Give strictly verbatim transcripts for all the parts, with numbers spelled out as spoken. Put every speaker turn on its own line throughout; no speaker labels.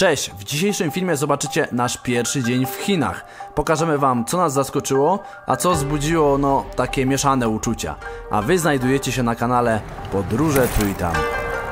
Cześć! W dzisiejszym filmie zobaczycie nasz pierwszy dzień w Chinach. Pokażemy wam, co nas zaskoczyło, a co wzbudziło, no, takie mieszane uczucia. A wy znajdujecie się na kanale Podróże tu i tam.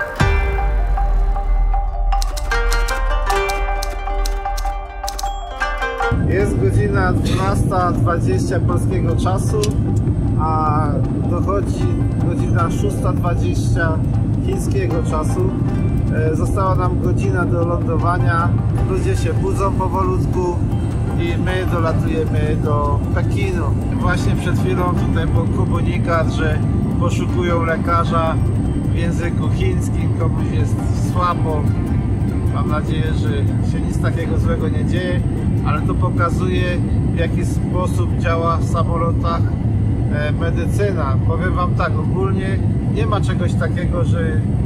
Jest godzina dwunasta dwadzieścia polskiego czasu, a dochodzi godzina szósta dwadzieścia chińskiego czasu. Została nam godzina do lądowania, ludzie się budzą powolutku i my dolatujemy do Pekinu. Właśnie przed chwilą tutaj był komunikat, że poszukują lekarza w języku chińskim, komuś jest słabo. Mam nadzieję, że się nic takiego złego nie dzieje, ale to pokazuje, w jaki sposób działa w samolotach medycyna. Powiem wam tak, ogólnie nie ma czegoś takiego, że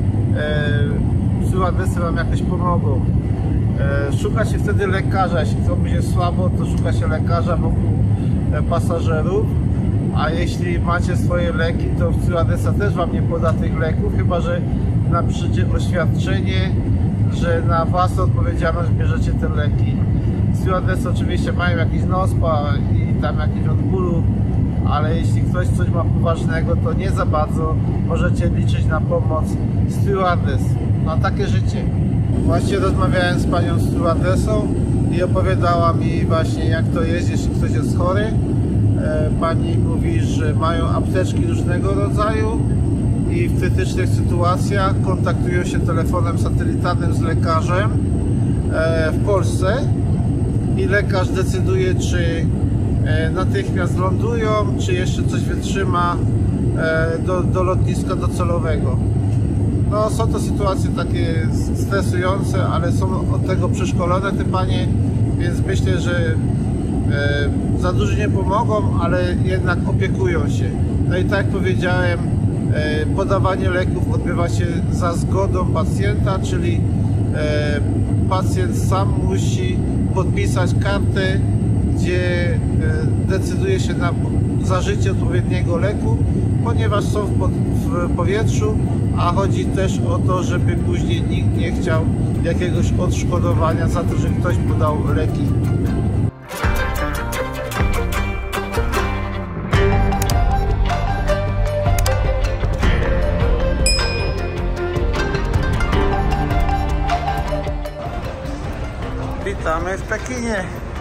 stewardesy wam jakoś pomogą. Szuka się wtedy lekarza, jeśli komuś jest słabo, to szuka się lekarza wokół pasażerów, a jeśli macie swoje leki, to stewardesa też wam nie poda tych leków, chyba że napiszecie oświadczenie, że na własną odpowiedzialność bierzecie te leki. Stewardesy oczywiście mają jakiś nospa i tam jakiś od bólu, ale jeśli ktoś coś ma poważnego, to nie za bardzo możecie liczyć na pomoc stewardes. Na takie życie. Właśnie rozmawiałem z panią stewardesą i opowiadała mi właśnie, jak to jest, jeśli ktoś jest chory. Pani mówi, że mają apteczki różnego rodzaju i w krytycznych sytuacjach kontaktują się telefonem satelitarnym z lekarzem w Polsce i lekarz decyduje, czy natychmiast lądują, czy jeszcze coś wytrzyma do, do lotniska docelowego. No, są to sytuacje takie stresujące, ale są od tego przeszkolone te panie, więc myślę, że e, za dużo nie pomogą, ale jednak opiekują się. No i tak jak powiedziałem, e, podawanie leków odbywa się za zgodą pacjenta, czyli e, pacjent sam musi podpisać kartę, gdzie e, decyduje się na zażycie odpowiedniego leku, ponieważ są w, pod, w powietrzu, a chodzi też o to, żeby później nikt nie chciał jakiegoś odszkodowania za to, że ktoś podał leki. Witamy w Pekinie.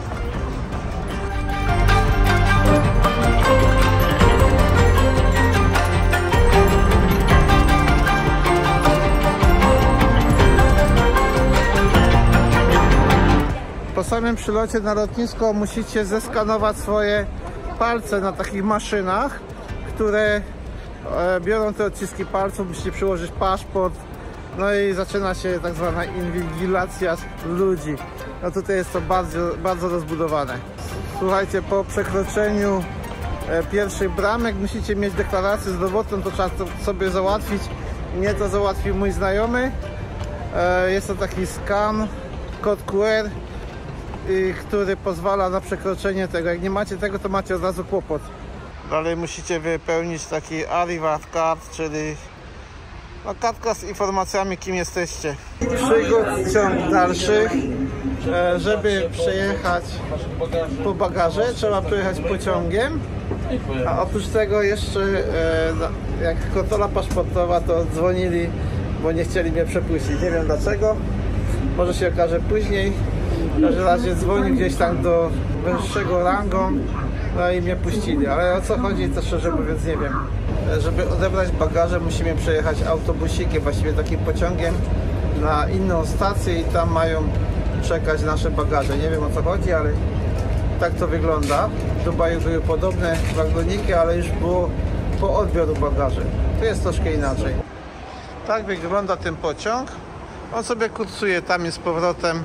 Po samym przylocie na lotnisko musicie zeskanować swoje palce na takich maszynach, które biorą te odciski palców, musicie przyłożyć paszport, no i zaczyna się tak zwana inwigilacja ludzi. No tutaj jest to bardzo, bardzo rozbudowane. Słuchajcie, po przekroczeniu pierwszych bramek musicie mieć deklarację zdrowotną, to trzeba to sobie załatwić. Mnie to załatwił mój znajomy. Jest to taki skan, kod Q R, który pozwala na przekroczenie tego. Jak nie macie tego, to macie od razu kłopot. Dalej musicie wypełnić taki Arrival Card, czyli no, kartka z informacjami, kim jesteście. Przygód ciąg dalszych. Żeby przejechać po bagaże, trzeba przejechać pociągiem, a oprócz tego jeszcze jak kontrola paszportowa, to dzwonili, bo nie chcieli mnie przepuścić. Nie wiem dlaczego, może się okaże później. W każdym razie dzwonił gdzieś tam do wyższego rangą, no i mnie puścili, ale o co chodzi, to szczerze mówiąc nie wiem. Żeby odebrać bagaże, musimy przejechać autobusikiem, właściwie takim pociągiem na inną stację i tam mają czekać nasze bagaże. Nie wiem o co chodzi, ale tak to wygląda. W Dubaju były podobne wagoniki, ale już było po odbioru bagaży. Tu jest troszkę inaczej. Tak wygląda ten pociąg. On sobie kursuje tam i z powrotem.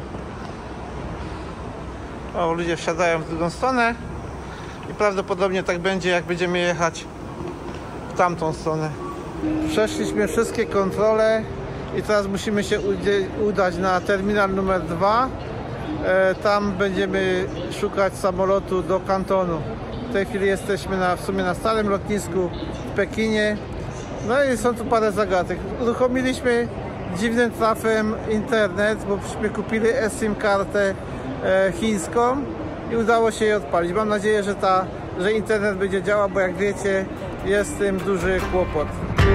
O, ludzie wsiadają w drugą stronę i prawdopodobnie tak będzie, jak będziemy jechać w tamtą stronę. Przeszliśmy wszystkie kontrole i teraz musimy się udać na terminal numer dwa. Tam będziemy szukać samolotu do Kantonu. W tej chwili jesteśmy na, w sumie na starym lotnisku w Pekinie. No i są tu parę zagadek. Uruchomiliśmy dziwnym trafem internet, bo byśmy kupili eSIM kartę e, chińską i udało się jej odpalić. Mam nadzieję, że, ta, że internet będzie działał, bo jak wiecie, jest z tym duży kłopot.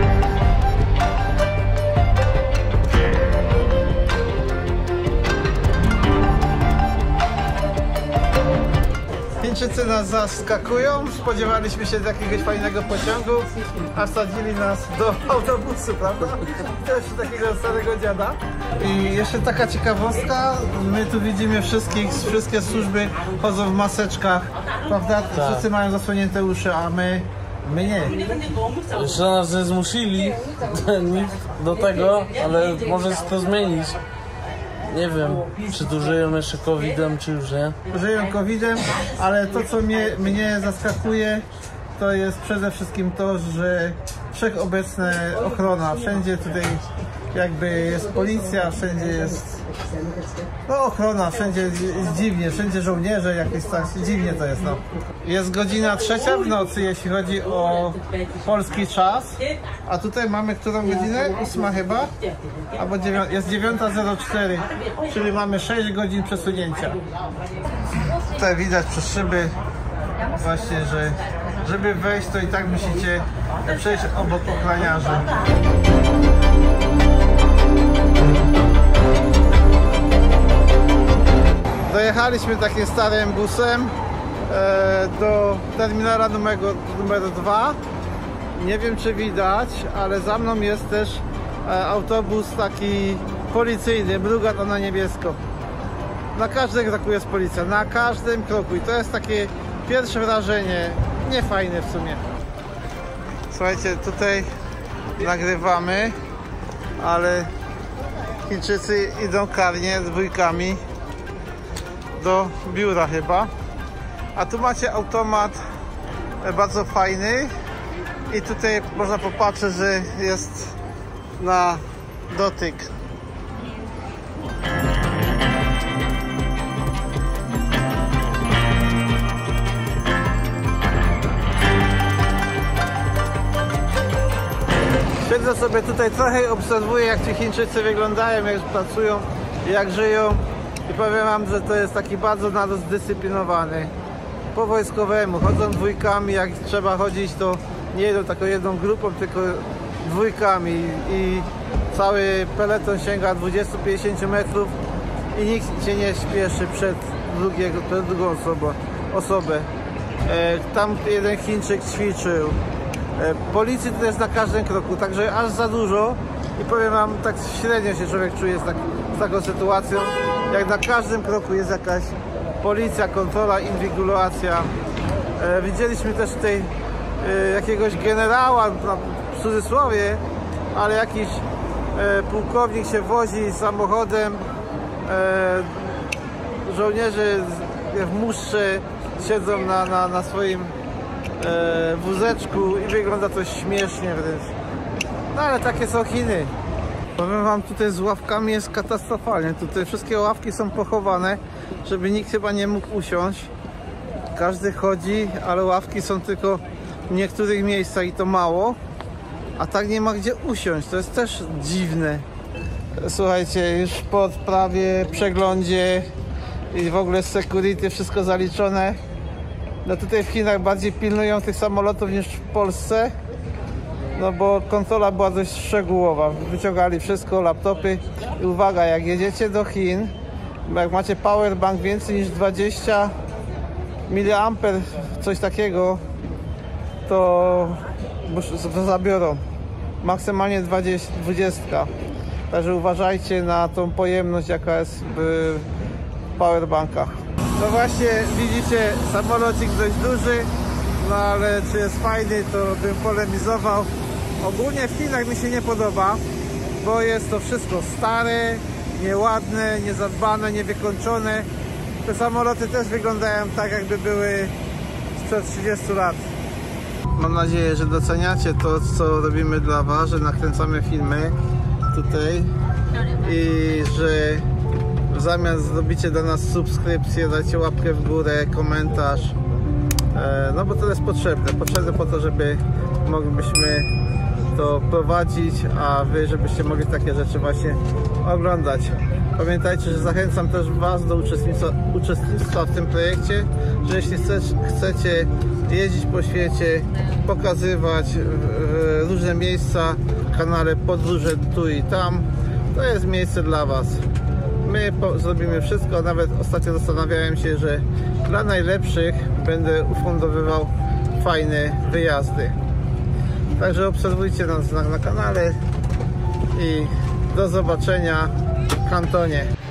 Chińczycy nas zaskakują, spodziewaliśmy się z jakiegoś fajnego pociągu, a wsadzili nas do autobusu, prawda? Też takiego starego dziada. I jeszcze taka ciekawostka, my tu widzimy wszystkich, wszystkie służby chodzą w maseczkach, prawda?
Tak.
Wszyscy mają zasłonięte uszy, a my, my nie.
Jeszcze nas nie zmusili do tego, ale może to zmienić. Nie wiem, czy tu żyją jeszcze kowidem, czy już nie.
Żyją kowidem, ale to, co mnie, mnie zaskakuje, to jest przede wszystkim to, że wszechobecna ochrona. Wszędzie tutaj jakby jest policja, wszędzie jest no, ochrona, wszędzie jest dziwnie, wszędzie żołnierze, jakieś tak dziwnie to jest. No. Jest godzina trzecia w nocy, jeśli chodzi o polski czas, a tutaj mamy którą godzinę? Ósma chyba? Albo dziewią jest dziewiąta zero cztery, czyli mamy sześć godzin przesunięcia. Tutaj widać przez szyby właśnie, że żeby wejść, to i tak musicie przejść obok ochroniarzy. Dojechaliśmy takim starym busem e, do terminala numer, numer dwa. Nie wiem, czy widać, ale za mną jest też e, autobus taki policyjny, mruga to na niebiesko. Na każdym kroku jest policja, na każdym kroku i to jest takie pierwsze wrażenie, niefajne w sumie. Słuchajcie, tutaj nagrywamy, ale Chińczycy idą karnie z dwójkami do biura chyba. A tu macie automat bardzo fajny i tutaj można popatrzeć, że jest na dotyk. Siedzę sobie tutaj trochę i obserwuję, jak ci Chińczycy wyglądają, jak pracują, jak żyją i powiem wam, że to jest taki bardzo naród zdyscyplinowany. Po wojskowemu, chodzą dwójkami, jak trzeba chodzić, to nie jedą taką jedną grupą, tylko dwójkami i cały peleton sięga dwudziestu do pięćdziesięciu metrów i nikt się nie śpieszy przed, drugiego, przed drugą osobę. osobę. E, tam jeden Chińczyk ćwiczył. Policji to jest na każdym kroku, także aż za dużo i powiem wam, tak średnio się człowiek czuje z, tak, z taką sytuacją, jak na każdym kroku jest jakaś policja, kontrola, inwigilacja. E, widzieliśmy też tutaj e, jakiegoś generała, no, w cudzysłowie, ale jakiś e, pułkownik się wozi samochodem, e, żołnierze w muszce siedzą na, na, na swoim E, wózeczku i wygląda to śmiesznie wręcz. No ale takie są Chiny. Powiem wam, tutaj z ławkami jest katastrofalnie. Tutaj wszystkie ławki są pochowane, żeby nikt chyba nie mógł usiąść. Każdy chodzi, ale ławki są tylko w niektórych miejscach i to mało. A tak nie ma gdzie usiąść. To jest też dziwne. Słuchajcie, już po prawie przeglądzie i w ogóle security wszystko zaliczone. No tutaj w Chinach bardziej pilnują tych samolotów niż w Polsce, no bo kontrola była dość szczegółowa. Wyciągali wszystko, laptopy i uwaga, jak jedziecie do Chin, jak macie powerbank więcej niż dwadzieścia miliamperów, coś takiego, to zabiorą. Maksymalnie dwadzieścia. Także uważajcie na tą pojemność, jaka jest w powerbankach. No właśnie, widzicie, samolocik dość duży, no ale czy jest fajny, to bym polemizował. Ogólnie w Chinach mi się nie podoba, bo jest to wszystko stare, nieładne, niezadbane, niewykończone. Te samoloty też wyglądają tak, jakby były sprzed trzydziestu lat. Mam nadzieję, że doceniacie to, co robimy dla was, że nakręcamy filmy tutaj i że w zamian zrobicie dla nas subskrypcję, dajcie łapkę w górę, komentarz, no bo to jest potrzebne, potrzebne po to, żeby moglibyśmy to prowadzić, a wy żebyście mogli takie rzeczy właśnie oglądać. Pamiętajcie, że zachęcam też Was do uczestnictwa, uczestnictwa w tym projekcie, że jeśli chcecie jeździć po świecie, pokazywać różne miejsca w kanale Podróże tu i tam, to jest miejsce dla Was. My zrobimy wszystko, nawet ostatnio zastanawiałem się, że dla najlepszych będę ufundowywał fajne wyjazdy. Także obserwujcie nas na, na kanale i do zobaczenia w Kantonie.